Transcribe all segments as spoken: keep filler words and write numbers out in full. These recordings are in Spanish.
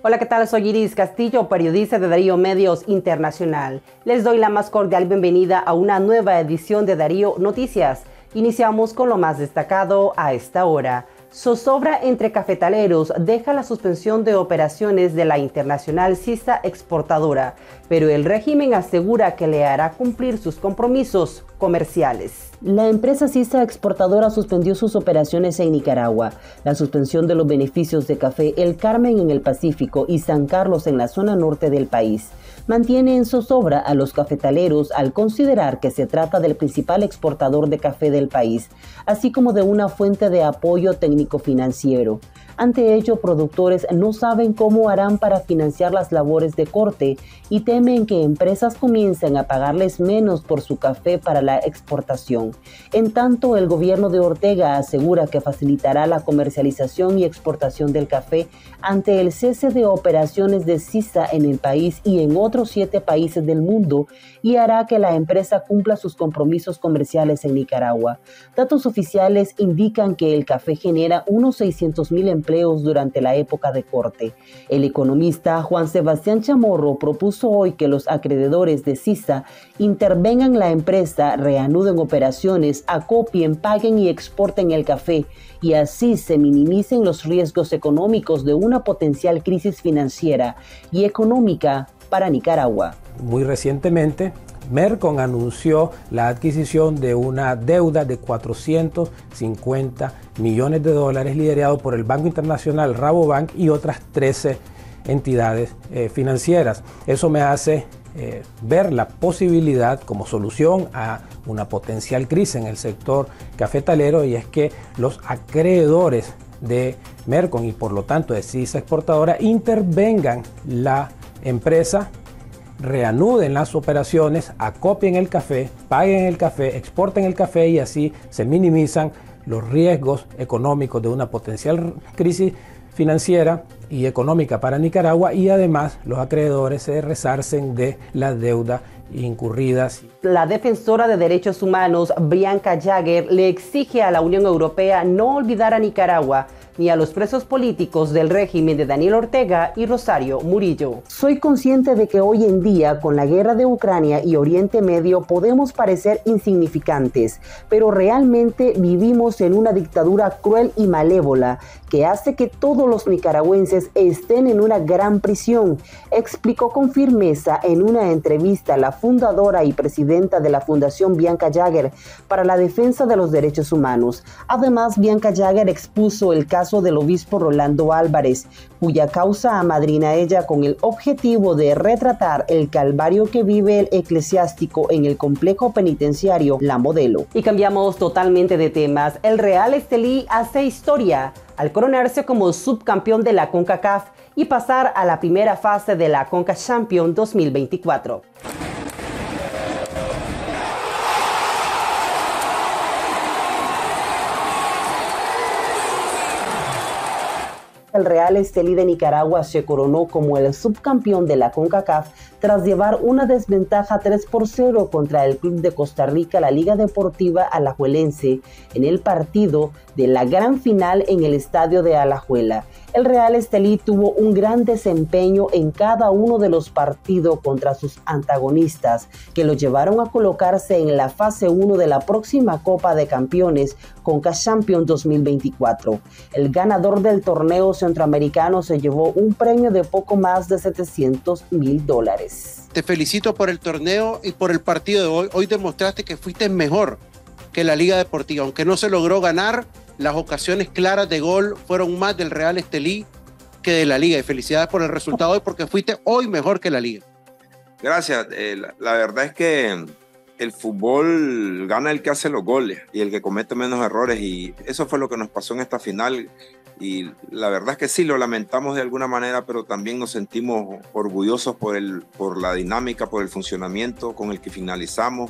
Hola, ¿qué tal? Soy Iris Castillo, periodista de Darío Medios Internacional. Les doy la más cordial bienvenida a una nueva edición de Darío Noticias. Iniciamos con lo más destacado a esta hora. Zozobra entre cafetaleros deja la suspensión de operaciones de la internacional Sisa exportadora, pero el régimen asegura que le hará cumplir sus compromisos comerciales. La empresa Sisa exportadora suspendió sus operaciones en Nicaragua. La suspensión de los beneficios de Café El Carmen en el Pacífico y San Carlos en la zona norte del país mantiene en zozobra a los cafetaleros al considerar que se trata del principal exportador de café del país, así como de una fuente de apoyo técnico-financiero. Ante ello, productores no saben cómo harán para financiar las labores de corte y temen que empresas comiencen a pagarles menos por su café para la exportación. En tanto, el gobierno de Ortega asegura que facilitará la comercialización y exportación del café ante el cese de operaciones de Sisa en el país y en otros siete países del mundo y hará que la empresa cumpla sus compromisos comerciales en Nicaragua. Datos oficiales indican que el café genera unos seiscientos mil empleos durante la época de corte. El economista Juan Sebastián Chamorro propuso hoy que los acreedores de Sisa intervengan en la empresa, reanuden operaciones, acopien, paguen y exporten el café y así se minimicen los riesgos económicos de una potencial crisis financiera y económica para Nicaragua. Muy recientemente, Mercon anunció la adquisición de una deuda de cuatrocientos cincuenta millones de dólares liderado por el Banco Internacional Rabobank y otras trece entidades eh, financieras. Eso me hace eh, ver la posibilidad como solución a una potencial crisis en el sector cafetalero, y es que los acreedores de Mercon y por lo tanto de Sisa exportadora intervengan la empresa, reanuden las operaciones, acopien el café, paguen el café, exporten el café y así se minimizan los riesgos económicos de una potencial crisis financiera y económica para Nicaragua, y además los acreedores se resarcen de la deuda incurridas. La defensora de derechos humanos Bianca Jagger le exige a la Unión Europea no olvidar a Nicaragua ni a los presos políticos del régimen de Daniel Ortega y Rosario Murillo. Soy consciente de que hoy en día, con la guerra de Ucrania y Oriente Medio, podemos parecer insignificantes, pero realmente vivimos en una dictadura cruel y malévola que hace que todos los nicaragüenses estén en una gran prisión, explicó con firmeza en una entrevista la fundadora y presidenta de la Fundación Bianca Jagger para la defensa de los derechos humanos. Además, Bianca Jagger expuso el caso del obispo Rolando Álvarez, cuya causa amadrina ella con el objetivo de retratar el calvario que vive el eclesiástico en el complejo penitenciario La Modelo. Y cambiamos totalmente de temas. El Real Estelí hace historia al coronarse como subcampeón de la CONCACAF y pasar a la primera fase de la Conca Champions dos mil veinticuatro. El Real Estelí de Nicaragua se coronó como el subcampeón de la CONCACAF tras llevar una desventaja tres por cero contra el club de Costa Rica, la Liga Deportiva Alajuelense, en el partido de la gran final en el estadio de Alajuela. El Real Estelí tuvo un gran desempeño en cada uno de los partidos contra sus antagonistas, que lo llevaron a colocarse en la fase uno de la próxima Copa de Campeones Conca Champions dos mil veinticuatro. El ganador del torneo centroamericano se llevó un premio de poco más de setecientos mil dólares. Te felicito por el torneo y por el partido de hoy. Hoy demostraste que fuiste mejor que la Liga Deportiva. Aunque no se logró ganar, las ocasiones claras de gol fueron más del Real Estelí que de la Liga. Y felicidades por el resultado hoy, porque fuiste hoy mejor que la Liga. Gracias. Eh, la, la verdad es que el fútbol gana el que hace los goles y el que comete menos errores, y eso fue lo que nos pasó en esta final. Y la verdad es que sí, lo lamentamos de alguna manera, pero también nos sentimos orgullosos por, el, por la dinámica, por el funcionamiento con el que finalizamos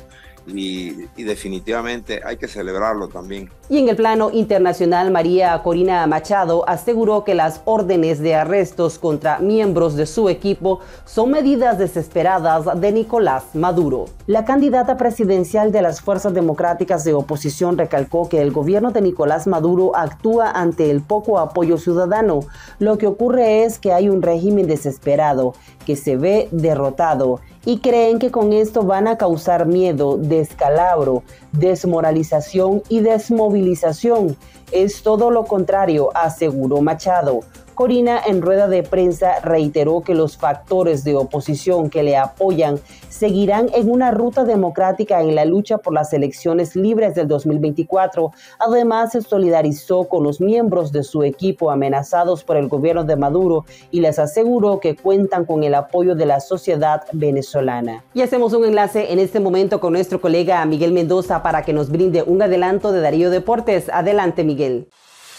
y, y definitivamente hay que celebrarlo también. Y en el plano internacional, María Corina Machado aseguró que las órdenes de arrestos contra miembros de su equipo son medidas desesperadas de Nicolás Maduro. La candidata presidencial de las Fuerzas Democráticas de Oposición recalcó que el gobierno de Nicolás Maduro actúa ante el poco apoyo ciudadano. Lo que ocurre es que hay un régimen desesperado que se ve derrotado y creen que con esto van a causar miedo, descalabro, desmoralización y desmovilización. Es todo lo contrario, aseguró Machado. Corina, en rueda de prensa, reiteró que los factores de oposición que le apoyan seguirán en una ruta democrática en la lucha por las elecciones libres del dos mil veinticuatro. Además, se solidarizó con los miembros de su equipo amenazados por el gobierno de Maduro y les aseguró que cuentan con el apoyo de la sociedad venezolana. Y hacemos un enlace en este momento con nuestro colega Miguel Mendoza para que nos brinde un adelanto de Darío Deportes. Adelante, Miguel.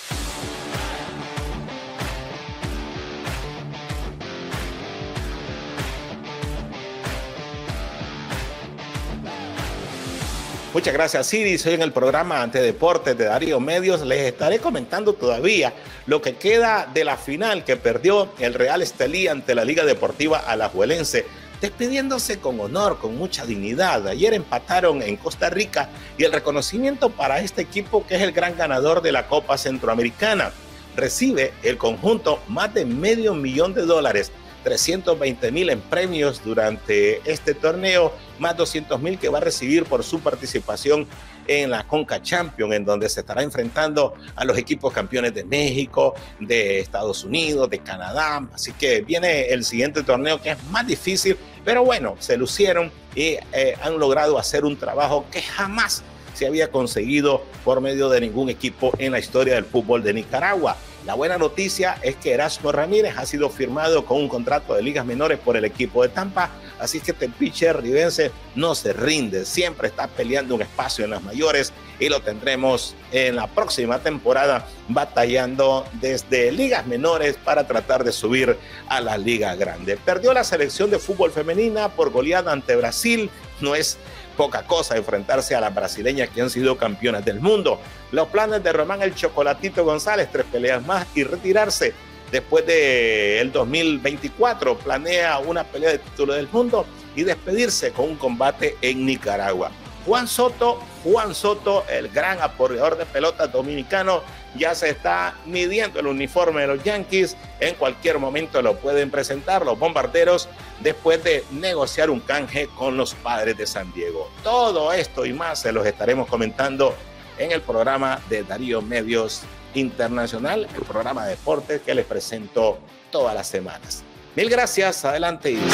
Muchas gracias, Siri. Soy en el programa Ante Deportes de Darío Medios. Les estaré comentando todavía lo que queda de la final que perdió el Real Estelí ante la Liga Deportiva Alajuelense, despidiéndose con honor, con mucha dignidad. Ayer empataron en Costa Rica y el reconocimiento para este equipo, que es el gran ganador de la Copa Centroamericana. Recibe el conjunto más de medio millón de dólares, trescientos veinte mil en premios durante este torneo, más doscientos mil que va a recibir por su participación en la Conca Champions, en donde se estará enfrentando a los equipos campeones de México, de Estados Unidos, de Canadá. Así que viene el siguiente torneo, que es más difícil, pero bueno, se lucieron y eh, han logrado hacer un trabajo que jamás se había conseguido por medio de ningún equipo en la historia del fútbol de Nicaragua. La buena noticia es que Erasmo Ramírez ha sido firmado con un contrato de ligas menores por el equipo de Tampa, así que este pitcher ribense no se rinde, siempre está peleando un espacio en las mayores y lo tendremos en la próxima temporada batallando desde ligas menores para tratar de subir a la liga grande. Perdió la selección de fútbol femenina por goleada ante Brasil. No es poca cosa enfrentarse a las brasileñas que han sido campeonas del mundo. Los planes de Román El Chocolatito González, tres peleas más y retirarse. Después del dos mil veinticuatro planea una pelea de título del mundo y despedirse con un combate en Nicaragua. Juan Soto, Juan Soto, el gran aporreador de pelotas dominicano, ya se está midiendo el uniforme de los Yankees. En cualquier momento lo pueden presentar los bombarderos después de negociar un canje con los Padres de San Diego. Todo esto y más se los estaremos comentando en el programa de Darío Medios Internacional, el programa de deportes que les presento todas las semanas. Mil gracias, adelante. Y...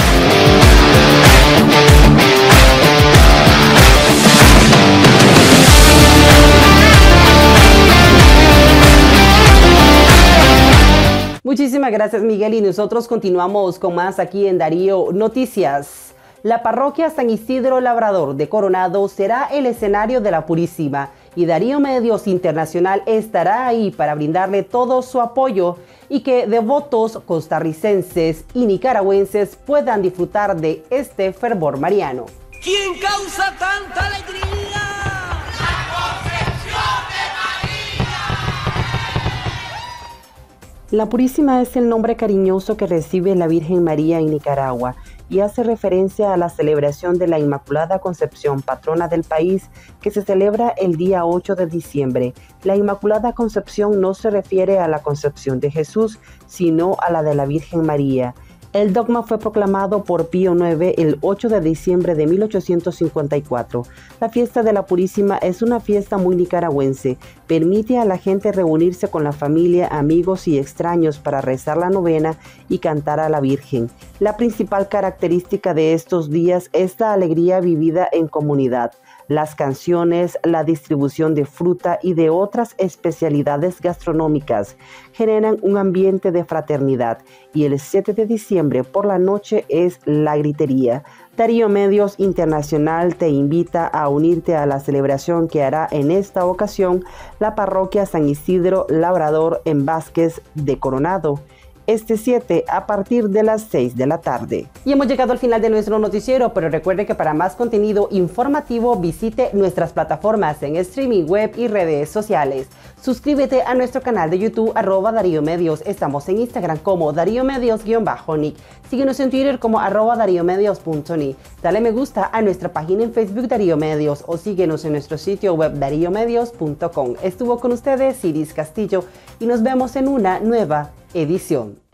Muchísimas gracias, Miguel, y nosotros continuamos con más aquí en Darío Noticias. La parroquia San Isidro Labrador de Coronado será el escenario de la Purísima y Darío Medios Internacional estará ahí para brindarle todo su apoyo y que devotos costarricenses y nicaragüenses puedan disfrutar de este fervor mariano. ¿Quién causa tanta alegría? La Purísima es el nombre cariñoso que recibe la Virgen María en Nicaragua y hace referencia a la celebración de la Inmaculada Concepción, patrona del país, que se celebra el día ocho de diciembre. La Inmaculada Concepción no se refiere a la concepción de Jesús, sino a la de la Virgen María. El dogma fue proclamado por Pío noveno el ocho de diciembre de mil ochocientos cincuenta y cuatro. La fiesta de la Purísima es una fiesta muy nicaragüense. Permite a la gente reunirse con la familia, amigos y extraños para rezar la novena y cantar a la Virgen. La principal característica de estos días es la alegría vivida en comunidad. Las canciones, la distribución de fruta y de otras especialidades gastronómicas generan un ambiente de fraternidad y el siete de diciembre por la noche es la gritería. Darío Medios Internacional te invita a unirte a la celebración que hará en esta ocasión la parroquia San Isidro Labrador en Vázquez de Coronado. este siete a partir de las seis de la tarde. Y hemos llegado al final de nuestro noticiero, pero recuerde que para más contenido informativo visite nuestras plataformas en streaming, web y redes sociales. Suscríbete a nuestro canal de YouTube, arroba Darío Medios. Estamos en Instagram como Darío Medios-Nic. Síguenos en Twitter como arroba Darío Medios punto Ni. Dale me gusta a nuestra página en Facebook Darío Medios o síguenos en nuestro sitio web darío medios punto com. Estuvo con ustedes Ciris Castillo y nos vemos en una nueva edición.